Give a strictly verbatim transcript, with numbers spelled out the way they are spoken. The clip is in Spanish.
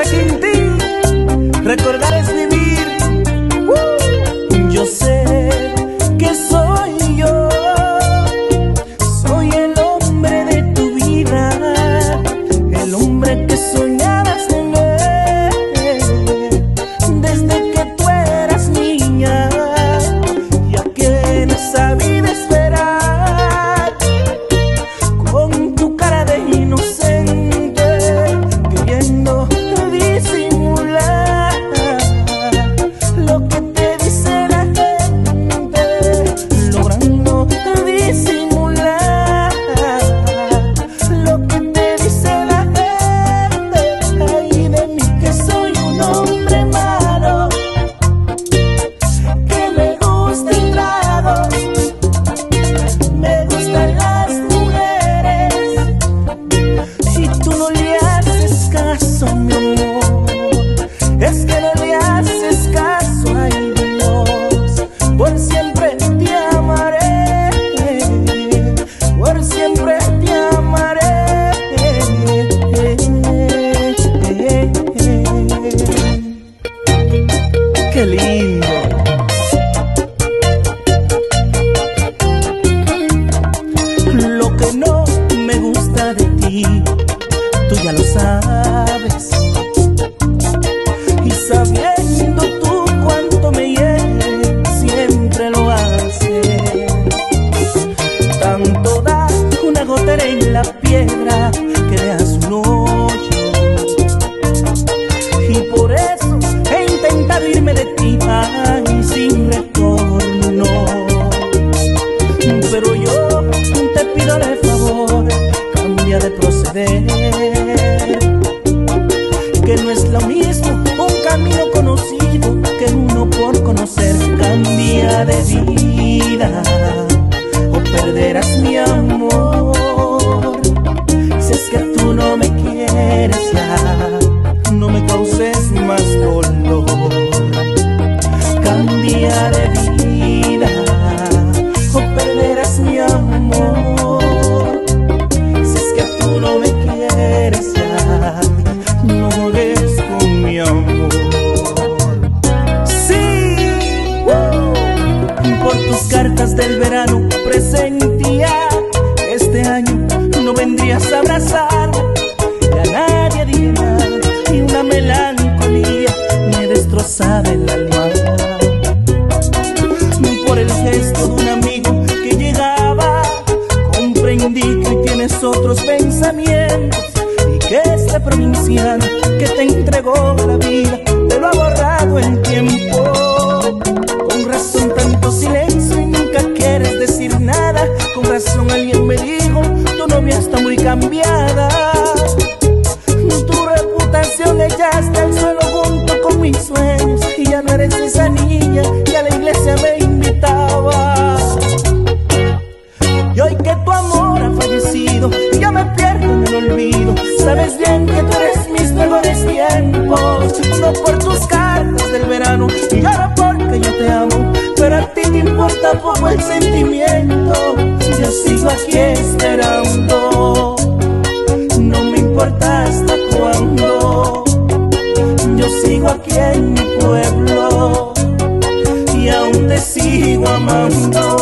Requintín, recordar es vivir. uh, Yo sé que soy yo, soy el hombre de tu vida, el hombre que soñabas tener desde que tú eras niña, y a quien no sabía esperar, con tu cara de inocente, queriendo disimular lo que te dice la gente, logrando disimular lo que te dice la gente. Ay de mí que soy un hombre malo, que me gusta el trago, me gustan las mujeres, y tú no le haces caso, mi amor. Es que no le haces caso, ay Dios. Por siempre te amaré, por siempre te amaré. Qué lindo. Lo que no me gusta de ti, tú ya lo sabes, y sabiendo tú cuánto me hiere, siempre lo haces. Tanto da una gotera en la piedra que dejas un hoyo, y por eso he intentado irme de ti, ay, sin retorno. Pero yo te pido de favor, cambia de proceder, que no es lo mismo un camino conocido que uno por conocer. Cambia de vida o perderás mi amor. Si es que tú no me quieres ya, no me causes más dolor. Cambia de vida o perderás mi amor. Si es que tú no me quieres ya, no juegues con mi amor. Sí, uh, por tus cartas del verano presentía que este año no vendrías a abrazarme, y a nadie dije nada, y una melancolía me destrozaba el alma. Por el gesto de un amigo que llegaba, comprendí que tienes otros pensamientos, y que este provinciano que te entregó la vida te lo ha borrado el tiempo. Con razón tanto silencio y nunca quieres decir nada. Con razón alguien me dijo, tu novia está muy cambiada. Tu reputación echaste al suelo junto con mis sueños, y ya no eres esa niña que a la iglesia me invitaba. Y hoy que tu amor ha fallecido, ya me pierdo en el olvido. Sabes bien que tú eres mis mejores tiempos, no por tus cartas del verano, y ahora porque yo te amo, pero a ti te importa poco el sentimiento. Yo sigo aquí esperando, no me importa hasta cuándo. Yo sigo aquí en mi pueblo y aún te sigo amando.